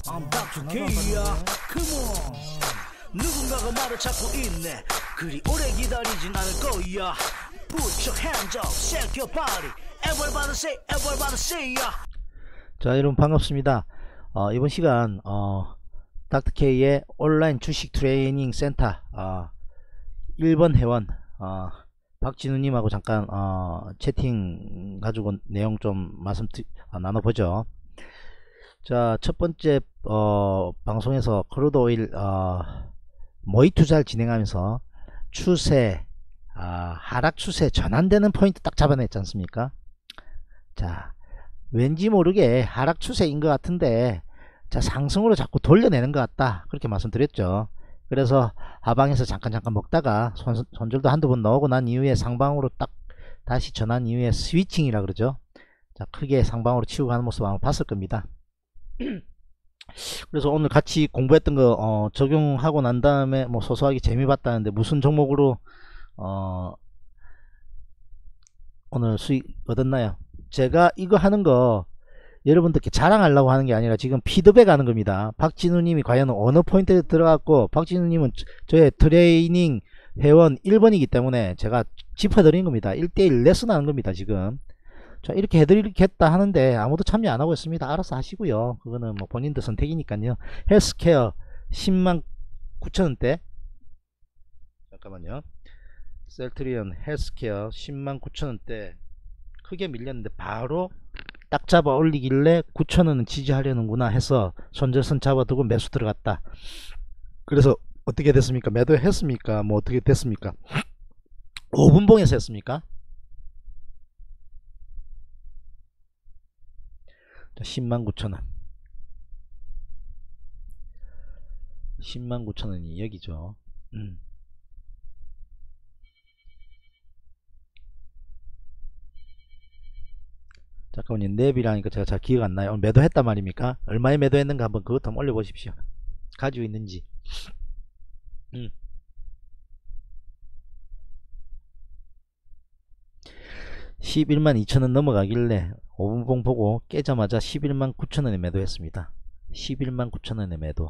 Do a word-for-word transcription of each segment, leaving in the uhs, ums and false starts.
I'm 닥터 K야. Come on. 누군가가 나를 찾고 있네. 그리 오래 기다리진 않을 거야. Put your hands up, shake your body. Everybody say, everybody say ya. 자, 여러분 반갑습니다. 어, 이번 시간 어, 닥터 K의 온라인 주식 트레이닝 센터 어, 일 번 회원 어, 박진우님하고 잠깐 어, 채팅 가지고 내용 좀 말씀 어, 나눠보죠. 자, 첫 번째 어, 방송에서 크루드 오일 어, 모의 투자를 진행하면서 추세 아, 하락 추세 전환되는 포인트 딱 잡아냈지 않습니까? 자, 왠지 모르게 하락 추세인 것 같은데 자, 상승으로 자꾸 돌려내는 것 같다, 그렇게 말씀드렸죠. 그래서 하방에서 잠깐 잠깐 먹다가 손, 손절도 한두 번 넣고 난 이후에 상방으로 딱 다시 전환 이후에 스위칭이라 그러죠. 자, 크게 상방으로 치고 가는 모습 아마 봤을 겁니다. 그래서 오늘 같이 공부했던 거 어, 적용하고 난 다음에 뭐 소소하게 재미 봤다는데 무슨 종목으로 어, 오늘 수익 얻었나요? 제가 이거 하는 거 여러분들께 자랑하려고 하는 게 아니라 지금 피드백 하는 겁니다. 박진우님이 과연 어느 포인트에 들어갔고, 박진우님은 저의 트레이닝 회원 일 번이기 때문에 제가 짚어드리는 겁니다. 일 대 일 레슨 하는 겁니다. 지금 자, 이렇게 해드리겠다 하는데 아무도 참여 안 하고 있습니다. 알아서 하시고요. 그거는 뭐 본인들 선택이니까요. 헬스케어 십만 구천 원대, 잠깐만요. 셀트리온 헬스케어 십만 구천 원대 크게 밀렸는데 바로 딱 잡아 올리길래 구천 원은 지지하려는구나 해서 손절선 잡아두고 매수 들어갔다. 그래서 어떻게 됐습니까? 매도했습니까? 뭐 어떻게 됐습니까? 오 분봉에서 했습니까? 십만 구천 원, 십만 구천 원이 여기죠. 음. 잠깐만요. 랩이라니까 제가 잘 기억 안 나요. 오늘 매도했단 말입니까? 얼마에 매도했는가 한번 그것 한번 올려보십시오. 가지고 있는지. 음. 십일만 이천 원 넘어가길래 오 분봉 보고 깨자마자 십일만 구천 원에 매도했습니다. 십일만 구천 원에 매도.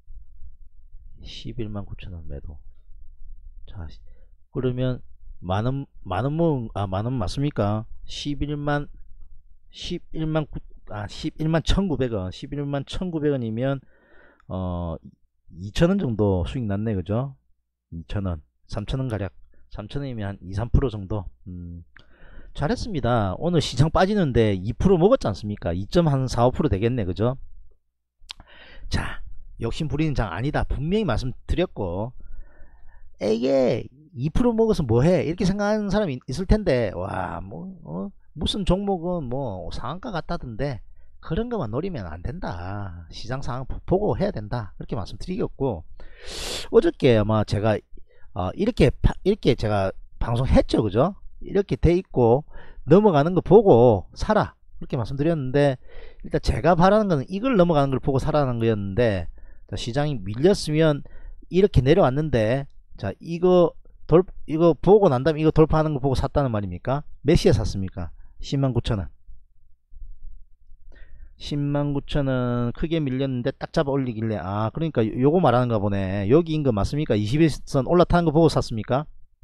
십일만 구천 원 매도. 자, 그러면 만원, 만원 모은, 아, 만원 맞습니까? 십일만, 십일만 구, 아, 십일만 천구백 원. 십일만 천구백 원이면, 어, 이천 원 정도 수익 났네, 그죠? 이천 원. 삼천 원 가량. 삼천 원이면 한 이, 삼 퍼센트 정도. 음. 잘했습니다. 오늘 시장 빠지는데 이 퍼센트 먹었지 않습니까? 이 점 사, 오 퍼센트 되겠네, 그죠? 자, 욕심 부리는 장 아니다, 분명히 말씀드렸고, 이게 이 퍼센트 먹어서 뭐해, 이렇게 생각하는 사람이 있을 텐데, 와, 뭐 어? 무슨 종목은 뭐 상한가 같다던데 그런 것만 노리면 안 된다, 시장 상황 보고 해야 된다, 그렇게 말씀드리겠고, 어저께 아마 제가 어, 이렇게 이렇게 제가 방송했죠, 그죠? 이렇게 돼 있고 넘어가는 거 보고 사라, 그렇게 말씀드렸는데, 일단 제가 바라는 거는 이걸 넘어가는 걸 보고 사라는 거였는데, 자, 시장이 밀렸으면 이렇게 내려왔는데, 자, 이거 돌 이거 보고 난 다음에 이거 돌파하는 거 보고 샀다는 말입니까? 몇 시에 샀습니까? 십만 구천 원. 십만 구천 원 크게 밀렸는데 딱 잡아 올리길래, 아, 그러니까 요거 말하는가 보네. 여기인 거 맞습니까? 이십 일선 올라타는 거 보고 샀습니까?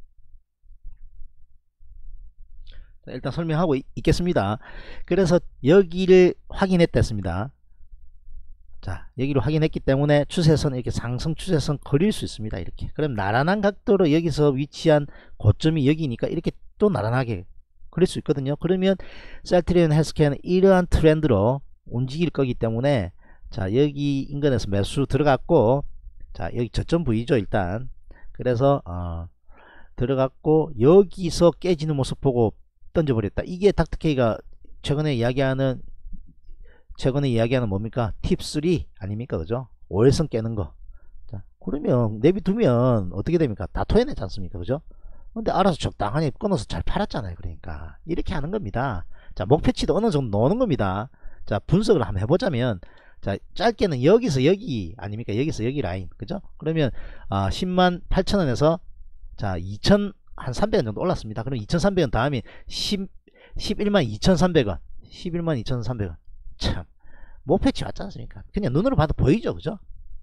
일단 설명하고 있겠습니다. 그래서 여기를 확인했다 했습니다. 자, 여기로 확인했기 때문에 추세선, 이렇게 상승 추세선 그릴 수 있습니다. 이렇게. 그럼 나란한 각도로 여기서 위치한 고점이 여기니까 이렇게 또 나란하게 그릴 수 있거든요. 그러면 셀트리온 헬스케어는 이러한 트렌드로 움직일 거기 때문에, 자, 여기 인근에서 매수 들어갔고, 자, 여기 저점 부위죠, 일단. 그래서 어, 들어갔고 여기서 깨지는 모습 보고 던져버렸다. 이게 닥터 K가 최근에 이야기하는 최근에 이야기하는 뭡니까? 팁 삼 아닙니까? 그죠? 오일선 깨는 거. 자, 그러면 내비두면 어떻게 됩니까? 다 토해내지 않습니까? 그죠? 근데 알아서 적당하게 끊어서 잘 팔았잖아요. 그러니까 이렇게 하는 겁니다. 자, 목표치도 어느 정도 넣는 겁니다. 자, 분석을 한번 해보자면, 자, 짧게는 여기서 여기 아닙니까? 여기서 여기 라인, 그죠? 그러면 아, 십만 팔천 원에서 자, 이천 한 삼백 원 정도 올랐습니다. 그럼 이천삼백 원 다음에 십일만 이천삼백 원, 십일만 이천삼백 원. 참, 목표치 왔지 않습니까? 그냥 눈으로 봐도 보이죠, 그죠?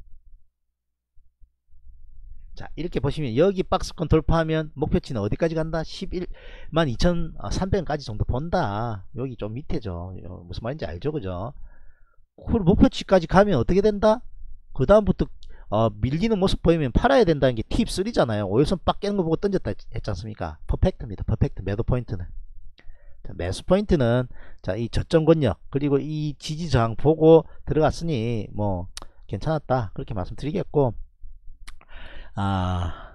자, 이렇게 보시면 여기 박스권 돌파하면 목표치는 어디까지 간다? 십일만 이천삼백 원까지 정도 본다. 여기 좀 밑에죠. 무슨 말인지 알죠, 그죠? 그 목표치까지 가면 어떻게 된다? 그 다음부터 어, 밀리는 모습 보이면 팔아야 된다는 게 팁 삼잖아요. 오일선 빡 깨는 거 보고 던졌다 했지 않습니까? 퍼펙트입니다. 퍼펙트. 매도 포인트는. 자, 매수 포인트는 자, 이 저점 권역 그리고 이 지지 저항 보고 들어갔으니 뭐 괜찮았다. 그렇게 말씀드리겠고, 아,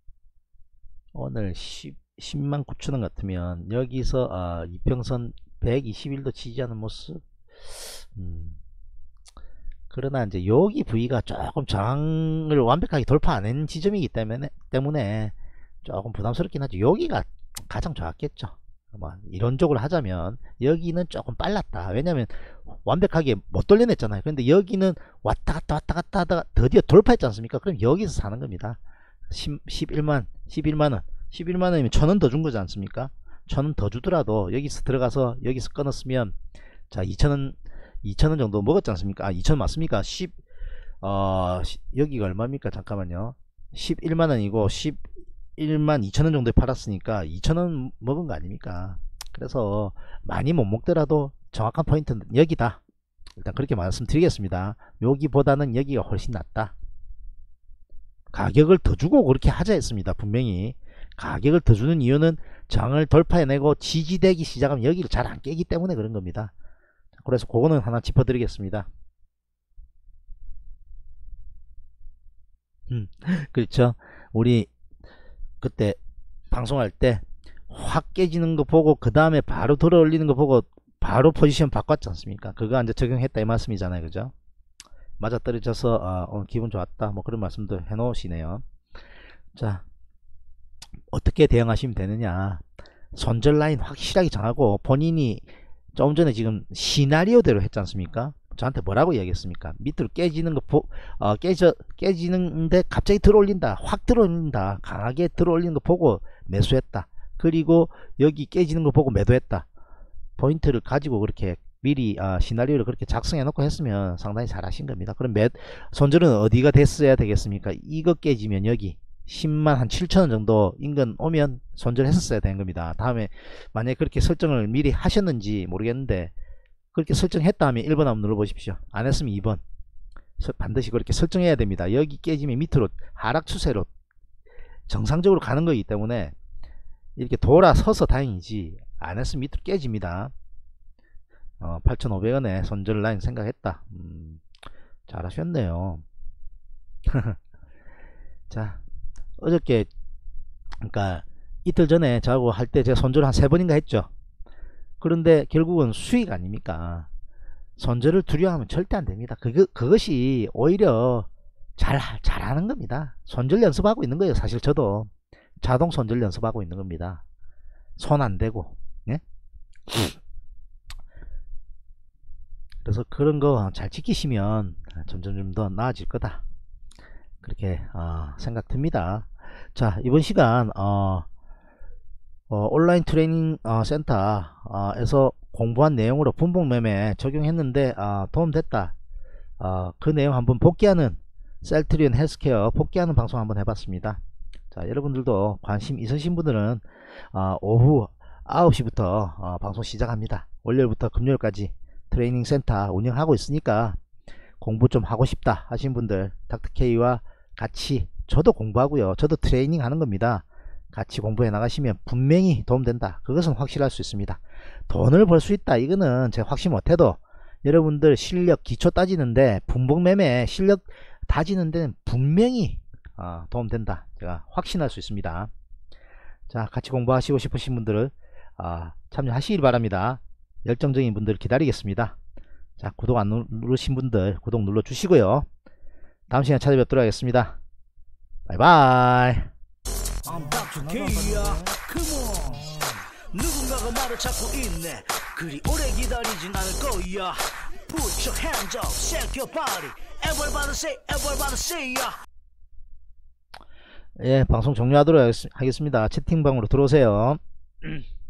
오늘 십만 구천 원 같으면 여기서 아, 이평선 백이십일 도 지지하는 모습. 음, 그러나 이제 여기 부위가 조금 저항을 완벽하게 돌파 안 했는 지점이기 때문에 때문에 조금 부담스럽긴 하죠. 여기가 가장 좋았겠죠. 뭐 이론적으로 하자면 여기는 조금 빨랐다. 왜냐면 완벽하게 못 돌려냈잖아요. 근데 여기는 왔다 갔다 왔다 갔다 하다가 드디어 돌파했지 않습니까? 그럼 여기서 사는 겁니다. 십일만 십일만 원 십일만 원이면 천 원 더 준 거지 않습니까? 천 원 더 주더라도 여기서 들어가서 여기서 끊었으면 자 이천 원 이천 원 정도 먹었지 않습니까? 아 이천 원 맞습니까? 십 어 여기가 얼마입니까? 잠깐만요. 십일만 원이고 십일만 이천 원 정도에 팔았으니까 이천 원 먹은 거 아닙니까? 그래서 많이 못 먹더라도 정확한 포인트는 여기다. 일단 그렇게 말씀드리겠습니다. 여기보다는 여기가 훨씬 낫다. 가격을 더 주고 그렇게 하자 했습니다. 분명히 가격을 더 주는 이유는 장을 돌파해내고 지지되기 시작하면 여기를 잘 안 깨기 때문에 그런 겁니다. 그래서 그거는 하나 짚어드리겠습니다. 음, 그렇죠. 우리 그때 방송할 때 확 깨지는 거 보고 그 다음에 바로 들어 올리는 거 보고 바로 포지션 바꿨지 않습니까? 그거 이제 적용했다 이 말씀이잖아요, 그죠? 맞아 떨어져서 아, 오늘 기분 좋았다 뭐 그런 말씀도 해 놓으시네요. 자, 어떻게 대응하시면 되느냐? 손절 라인 확실하게 정하고, 본인이 조금 전에 지금 시나리오대로 했지 않습니까? 저한테 뭐라고 이야기했습니까? 밑으로 깨지는 거 보, 어, 깨져, 깨지는데 갑자기 들어올린다. 확 들어올린다. 강하게 들어올리는 거 보고 매수했다. 그리고 여기 깨지는 거 보고 매도했다. 포인트를 가지고 그렇게 미리 아, 시나리오를 그렇게 작성해 놓고 했으면 상당히 잘 하신 겁니다. 그럼 매, 손절은 어디가 됐어야 되겠습니까? 이거 깨지면 여기 십만 한 칠천 원 정도 인근 오면 손절 했었어야 되는 겁니다. 다음에 만약에 그렇게 설정을 미리 하셨는지 모르겠는데, 그렇게 설정했다 하면 일 번 한번 눌러 보십시오. 안 했으면 이 번 반드시 그렇게 설정해야 됩니다. 여기 깨지면 밑으로 하락 추세로 정상적으로 가는 거기 때문에 이렇게 돌아서서 다행이지, 안 했으면 밑으로 깨집니다. 어, 팔천오백 원에 손절 라인 생각했다. 음, 잘하셨네요. 자, 어저께 그러니까 이틀 전에 저하고 할 때 제가 손절 한 세 번인가 했죠. 그런데 결국은 수익 아닙니까? 손절을 두려워하면 절대 안 됩니다. 그거, 그것이 오히려 잘, 잘하는 겁니다. 손절 연습하고 있는 거예요. 사실 저도 자동 손절 연습하고 있는 겁니다. 손 안 대고. 예? 그래서 그런 거 잘 지키시면 점점 좀 더 나아질 거다. 그렇게 어, 생각 듭니다. 자, 이번 시간 어, 어, 온라인 트레이닝 어, 센터에서 공부한 내용으로 분봉 매매 적용했는데 어, 도움됐다. 어, 그 내용 한번 복귀하는 셀트리온 헬스케어 복귀하는 방송 한번 해봤습니다. 자, 여러분들도 관심 있으신 분들은 어, 오후 아홉 시부터 어, 방송 시작합니다. 월요일부터 금요일까지 트레이닝 센터 운영하고 있으니까 공부 좀 하고 싶다 하신 분들 닥터케이와 같이, 저도 공부하고요, 저도 트레이닝 하는 겁니다. 같이 공부해 나가시면 분명히 도움된다. 그것은 확실할 수 있습니다. 돈을 벌 수 있다, 이거는 제가 확신 못해도 여러분들 실력 기초 따지는데, 분봉 매매 실력 다지는 데는 분명히 어, 도움된다, 제가 확신할 수 있습니다. 자, 같이 공부하시고 싶으신 분들은 어, 참여하시길 바랍니다. 열정적인 분들 기다리겠습니다. 자, 구독 안 누르신 분들 구독 눌러 주시고요. 다음 시간에 찾아뵙도록 하겠습니다. 바이바이. I'm 닥터 K야. Come on. 누군가가 나를 찾고 있네. 그리 오래 기다리진 않을 거야. Put your hands up, shake your body. Everybody say, everybody say ya. 예, 방송 종료하도록 하겠습니다. 채팅방으로 들어오세요.